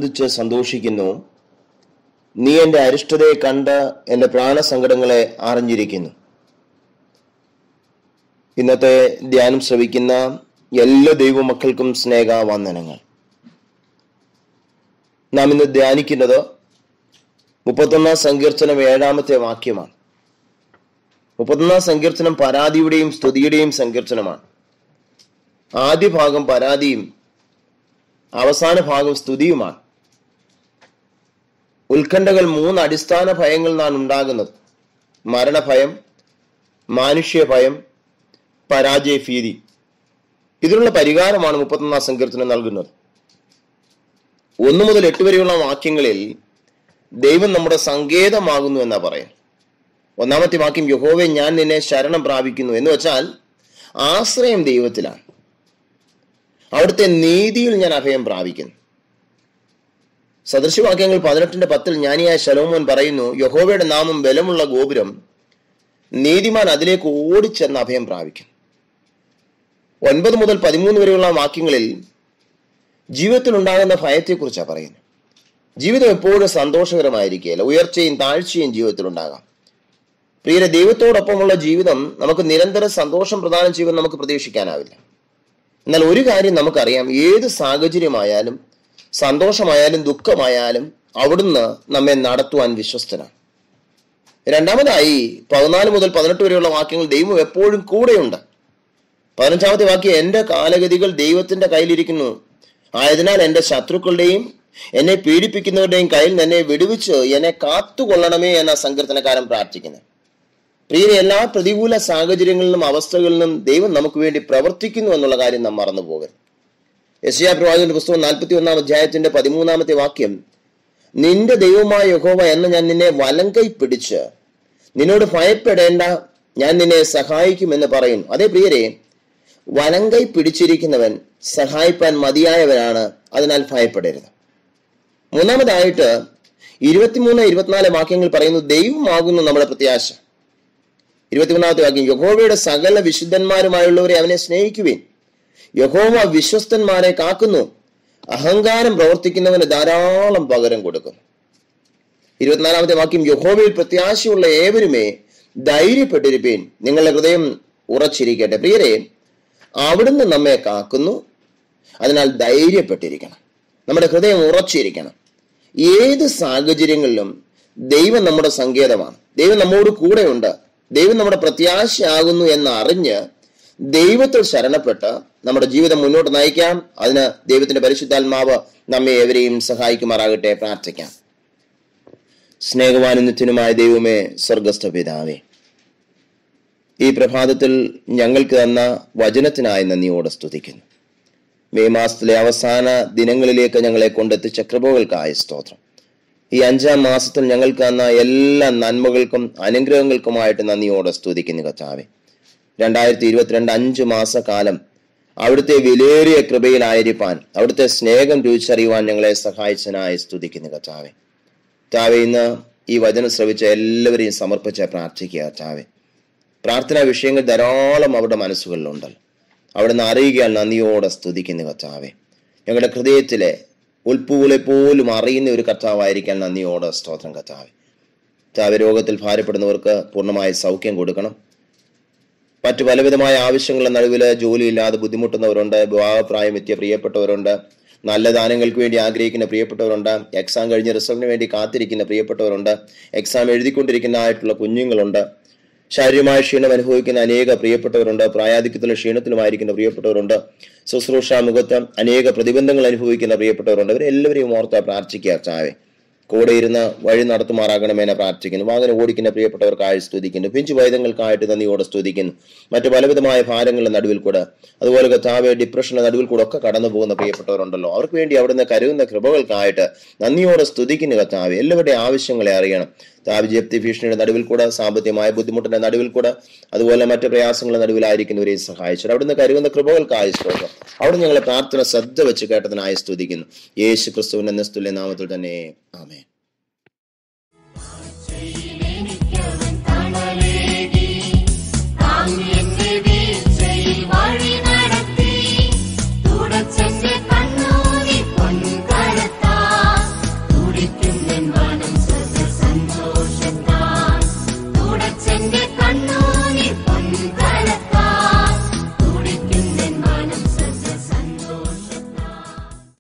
ആനന്ദിച്ച് സന്തോഷിക്കുന്നു. നീ എൻ്റെ അരിഷ്ടതയെ കണ്ട് എൻ്റെ പ്രാണസങ്കടങ്ങളെ അറിഞ്ഞിരിക്കുന്നു. ഇന്നത്തെ ധ്യാനം ശ്രവിക്കുന്ന എല്ലാ ദൈവമക്കൾക്കും സ്നേഹവന്ദനങ്ങൾ. നാം ഇന്ന് ധ്യാനിക്കുന്നത് 31 സങ്കീർത്തനം 7-ാമത്തെ വാക്യമാണ്. 31 സങ്കീർത്തനം പരാതിയുടെയും സ്തുതിയുടെയും സങ്കീർത്തനമാണ്. ആദ്യ ഭാഗം പരാതിയും അവസാന ഭാഗം സ്തുതിയുമാണ്. ഉത്കണ്ഠകൾ 3 അടിസ്ഥാന ഭയങ്ങളിൽ നിന്നാണ് ഉണ്ടാകുന്നത്: മരണഭയം, മാനുഷ്യ ഭയം, പരാജയ ഭീതി. ഇതിനുള്ള പരിഹാരമാണ് 31 സങ്കീർത്തനം നൽകുന്നത്. 1 മുതൽ 8 വരെയുള്ള വാക്യങ്ങളിൽ ദൈവം നമ്മുടെ സങ്കേതമാകുന്നു എന്നാ പറയാം. 1-ാമത്തെ വാക്യം, യഹോവേ ഞാൻ നിന്നെ ശരണം പ്രാപിക്കുന്നു എന്ന് വെച്ചാൽ ആശ്രയം ദൈവത്തിലാണ്. അവിടുത്തെ നീതിയിൽ ഞാൻ അഭയം പ്രാപിക്കുന്നു. സദൃശവാക്യങ്ങൾ 18:10 ജ്ഞാനിയായ ശലോമോൻ പറയുന്നു, യഹോവയുടെ നാമം ബലമുള്ള ഗോപുരം, നീതിമാൻ അതിലേക്ക് ഓടിച്ചെന്ന് അഭയം പ്രാപിക്കും. 9 മുതൽ 13 വരെയുള്ള വാക്യങ്ങളിൽ ജീവിതത്തിൽ ഉണ്ടാകുന്ന ഭയത്തെക്കുറിച്ചാണ് പറയുന്നത്. ജീവിതം എപ്പോഴും സന്തോഷകരമായിരിക്കുകയില്ല. ഉയർച്ചയും താഴ്ചയും ജീവിതത്തിൽ ഉണ്ടാകാം. പ്രിയരെ, ദൈവത്തോടൊപ്പമുള്ള ജീവിതം നമുക്ക് നിരന്തര സന്തോഷം പ്രദാനം ചെയ്യുമെന്ന് നമുക്ക് പ്രതീക്ഷിക്കാനാവില്ല. എന്നാൽ ഒരു കാര്യം നമുക്കറിയാം, ഏത് സാഹചര്യമായാലും സന്തോഷമായാലും ദുഃഖമായാലും അവിടുന്ന് നമ്മെ നടത്തുവാൻ വിശ്വസ്തനാണ്. രണ്ടാമതായി 14 മുതൽ 18 വരെയുള്ള വാക്യങ്ങൾ ദൈവം എപ്പോഴും കൂടെയുണ്ട്. 15-ാമത്തെ വാക്യം, എന്റെ കാലഗതികൾ ദൈവത്തിന്റെ കയ്യിലിരിക്കുന്നു, ആയതിനാൽ എന്റെ ശത്രുക്കളുടെയും എന്നെ പീഡിപ്പിക്കുന്നവരുടെയും കയ്യിൽ എന്നെ വിടുവിച്ച് എന്നെ കാത്തുകൊള്ളണമേ എന്ന സങ്കീർത്തനക്കാരൻ പ്രാർത്ഥിക്കുന്നത്. പ്രിയരെ, എല്ലാ പ്രതികൂല സാഹചര്യങ്ങളിലും അവസ്ഥകളിലും ദൈവം നമുക്ക് വേണ്ടി പ്രവർത്തിക്കുന്നു എന്നുള്ള കാര്യം നാം മറന്നു പോകരുത്. യെശയ്യാ പ്രവാചകന്റെ പുസ്തകം 41-ാം അധ്യായത്തിന്റെ 13-ാമത്തെ വാക്യം, നിന്റെ ദൈവമായ യഹോവ എന്ന് ഞാൻ നിന്നെ വലങ്കൈ പിടിച്ച് നിന്നോട് ഭയപ്പെടേണ്ട, ഞാൻ നിന്നെ സഹായിക്കുമെന്ന് പറയുന്നു. അതേ പ്രിയരെ, വലങ്കൈ പിടിച്ചിരിക്കുന്നവൻ സഹായിപ്പാൻ മതിയായവനാണ്, അതിനാൽ ഭയപ്പെടരുത്. മൂന്നാമതായിട്ട് 23-24 വാക്യങ്ങൾ പറയുന്നു, ദൈവമാകുന്നു നമ്മുടെ പ്രത്യാശ. 23-ാമത്തെ വാക്യം, യഹോവയുടെ സകല വിശുദ്ധന്മാരുമായുള്ളവരെ അവനെ സ്നേഹിക്കുവിൻ. യഹോവ വിശ്വസ്തന്മാരെ കാക്കുന്നു, അഹങ്കാരം പ്രവർത്തിക്കുന്നവന് ധാരാളം പകരം കൊടുക്കുന്നു. 24-ാമത്തെ വാക്യം, യഹോവയിൽ പ്രത്യാശയുള്ള ഏവരുമേ ധൈര്യപ്പെട്ടിരിപ്പീൻ, നിങ്ങളുടെ ഹൃദയം ഉറച്ചിരിക്കട്ടെ. പ്രിയരെ, അവിടുന്ന് നമ്മെ കാക്കുന്നു, അതിനാൽ ധൈര്യപ്പെട്ടിരിക്കണം. നമ്മുടെ ഹൃദയം ഉറച്ചിരിക്കണം. ഏത് സാഹചര്യങ്ങളിലും ദൈവം നമ്മുടെ സങ്കേതമാണ്. ദൈവം നമ്മോട് കൂടെയുണ്ട്. ദൈവം നമ്മുടെ പ്രത്യാശയാകുന്നു എന്ന് അറിഞ്ഞ് ദൈവത്തിൽ ശരണപ്പെട്ട് നമ്മുടെ ജീവിതം മുന്നോട്ട് നയിക്കാം. അതിന് ദൈവത്തിന്റെ പരിശുദ്ധാത്മാവ് നമ്മെ ഏവരെയും സഹായിക്കുമാറാകട്ടെ. പ്രാർത്ഥിക്കാം. സ്നേഹവാനും നിത്യനുമായ ദൈവമേ, സ്വർഗസ്ഥ പിതാവേ, ഈ പ്രഭാതത്തിൽ ഞങ്ങൾക്ക് തന്ന വചനത്തിനായി നന്ദിയോടെ സ്തുതിക്കുന്നു. മെയ് മാസത്തിലെ അവസാന ദിനങ്ങളിലേക്ക് ഞങ്ങളെ കൊണ്ടെത്തിച്ച കൃപകൾക്കായ സ്തോത്രം. ഈ 5-ാം മാസത്തിൽ ഞങ്ങൾക്ക് തന്ന എല്ലാ നന്മകൾക്കും അനുഗ്രഹങ്ങൾക്കുമായിട്ട് നന്ദിയോടെ സ്തുതിക്കുന്നു കർത്താവേ. 2022 5 മാസക്കാലം അവിടുത്തെ വിലയേറിയ കൃപയിലായിരിക്കാൻ, അവിടുത്തെ സ്നേഹം രുചിച്ചറിയുവാൻ ഞങ്ങളെ സഹായിച്ചതിനായി സ്തുതിക്കുന്നു കർത്താവേ. കർത്താവേ, ഇന്ന് ഈ വചനം ശ്രവിച്ച എല്ലാവരെയും സമർപ്പിച്ച് പ്രാർത്ഥിക്കുക കർത്താവേ. പ്രാർത്ഥനാ വിഷയങ്ങൾ ധാരാളം അവരുടെ മനസ്സുകളിലുണ്ടല്ലോ. അവിടുന്ന് അറിയുകയാൽ നന്ദിയോടെ സ്തുതിക്കുന്നു കർത്താവേ. ഞങ്ങളുടെ ഹൃദയത്തിലെ ഉൾപ്പൂളെ പോലും അറിയുന്ന ഒരു കർത്താവായിരിക്കാൻ നന്ദിയോടെ സ്തോത്രം കർത്താവേ. കർത്താവേ, രോഗത്തിൽ ഭാരപ്പെടുന്നവർക്ക് പൂർണ്ണമായ സൗഖ്യം കൊടുക്കണം. മറ്റു പലവിധമായ ആവശ്യങ്ങളുടെ നടുവിൽ ജോലിയില്ലാതെ ബുദ്ധിമുട്ടുന്നവരുണ്ട്. വിവാഹപ്രായം എത്തിയ പ്രിയപ്പെട്ടവരുണ്ട്. നല്ല ദാനങ്ങൾക്ക് വേണ്ടി ആഗ്രഹിക്കുന്ന പ്രിയപ്പെട്ടവരുണ്ട്. എക്സാം കഴിഞ്ഞ് റിസൾട്ടിന് വേണ്ടി കാത്തിരിക്കുന്ന പ്രിയപ്പെട്ടവരുണ്ട്. എക്സാം എഴുതിക്കൊണ്ടിരിക്കുന്നതായിട്ടുള്ള കുഞ്ഞുങ്ങളുണ്ട്. ശാരീരികമായ ക്ഷീണം അനുഭവിക്കുന്ന അനേക പ്രിയപ്പെട്ടവരുണ്ട്. പ്രായാധിക്യത്തിലുള്ള ക്ഷീണത്തിലുമായിരിക്കുന്ന പ്രിയപ്പെട്ടവരുണ്ട്. ശുശ്രൂഷ മുഖത്ത് അനേക പ്രതിബന്ധങ്ങൾ അനുഭവിക്കുന്ന പ്രിയപ്പെട്ടവരുണ്ട്. അവരെല്ലാവരെയും ഓർത്ത് പ്രാർത്ഥിക്കുക കർത്താവേ. കൂടെ ഇരുന്ന് വഴി നടത്തുമാറാകണമെന്ന് പ്രാർത്ഥിക്കുന്നു. വാഹനം ഓടിക്കുന്ന പ്രിയപ്പെട്ടവർക്കായി സ്തുതിക്കുന്നു. പിഞ്ചു വൈദ്യങ്ങൾക്കായിട്ട് നന്ദിയോടെ സ്തുതിക്കുന്നു. മറ്റു പലവിധമായ ഭാരങ്ങളുടെ നടുവിൽ കൂടെ, അതുപോലെ കർത്താവേ ഡിപ്രഷന്റെ നടുവിൽ കൂടെ ഒക്കെ കടന്നു പോകുന്ന പ്രിയപ്പെട്ടവരുണ്ടല്ലോ. അവർക്ക് വേണ്ടി അവിടുന്ന് കരുതുന്ന കൃപകൾക്കായിട്ട് നന്ദിയോടെ സ്തുതിക്കുന്നു കർത്താവേ. എല്ലാവരുടെയും ആവശ്യങ്ങളെ അറിയണം. ജപ്തി ഭീഷണിയുടെ നടുവിൽ കൂടെ, സാമ്പത്തികമായ ബുദ്ധിമുട്ടിന്റെ നടുവിൽ കൂടെ, അതുപോലെ മറ്റു പ്രയാസങ്ങളുടെ നടുവിലായിരിക്കുന്നവരെ സഹായിച്ചു അവിടുന്ന് കരുതുന്ന കൃപകൾക്കായി സ്തോത്രം. അവിടെ ഞങ്ങളെ പ്രാർത്ഥന ശ്രദ്ധ വെച്ച് കേട്ടതിനായി സ്തുതിക്കുന്നു. യേശു ക്രിസ്തുവിന്റെ നിസ്തുല്യ നാമത്തിൽ തന്നെ ആമേൻ.